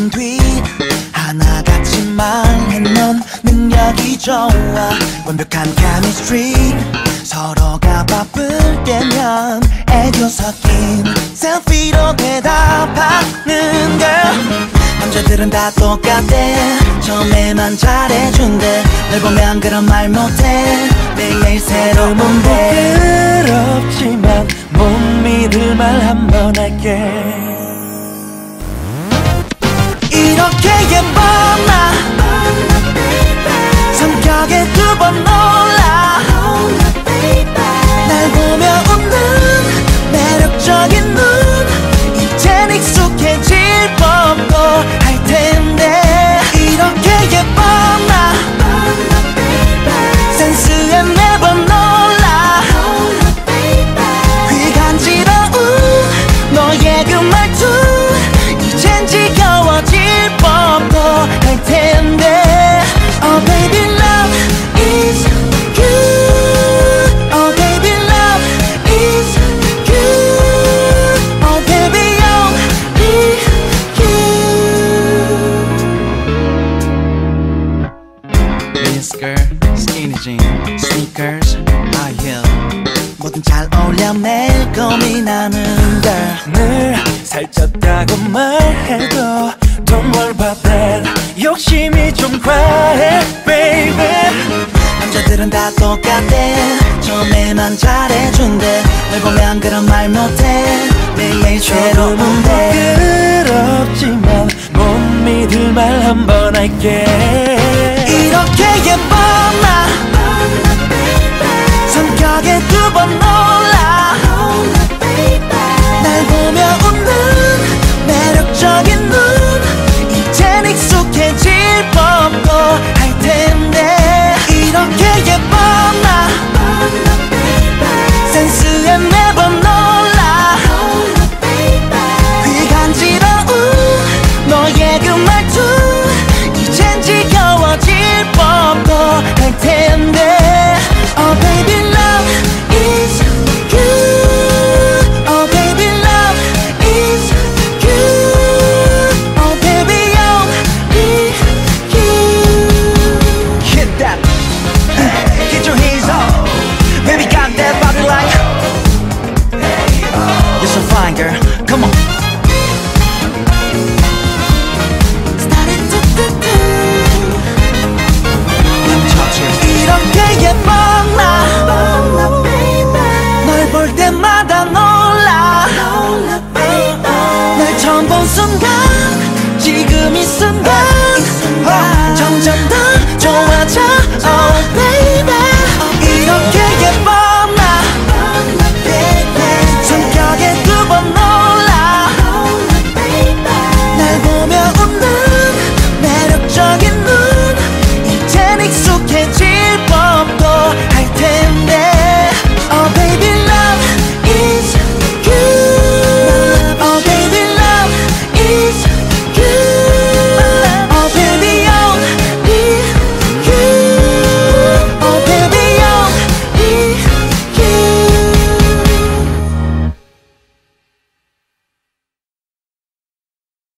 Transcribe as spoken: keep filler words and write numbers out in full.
난 뒤 하나같이 말해 넌 능력이 좋아 완벽한 chemistry 서로가 바쁠 때면 애교 섞인 셀피로 대답하는 girl 남자들은 다 똑같대 처음에만 잘해준대 널 보면 그런 말 못해 매일매일 새로운 데 부끄럽지만 못 믿을 말 한 번 할게 이렇게 예뻐 나 성격에 두 번 놀라 날 보며 웃는 매력적인 눈 이젠 익숙해질 법도 할 텐데 이렇게 예뻐 나 센스에 매번 놀라 귀 간지러운 너의 그 말투 이젠 지겨워질 법도 할 텐데 Oh baby love is good Oh baby love is good Oh baby only you Miniskirt, skinny jean, sneakers, high heel 뭐든 잘 어울려 매일 고민하는 girl 늘 살쪘다고 말해도 Don't worry about that 욕심이 좀 과해 baby 남자들은 다 똑같대 처음에만 잘해준대 널 보면 그런 말 못해 매일매일 새로운데 부끄럽지만 못 믿을 말 한 번 할게 이렇게 예뻐 나 성격에 두 번 놀라 날 보며 웃는 매력적인 눈 이젠 익숙해질 법도 할 텐데 이렇게 예뻐 나 센스에 매번 놀라 귀 간지러운 너의 그 말투 이젠 지겨워질 법도 할 텐데 Oh baby love is good Oh baby love is good Oh baby only you Hit that hey. Get your hands up Baby got that body like hey, oh. You're so fine girl Come on 이렇게 예뻐 나 널 볼 때마다 놀라 날 처음 본 순간 지금 이 순간 점점 더 좋아져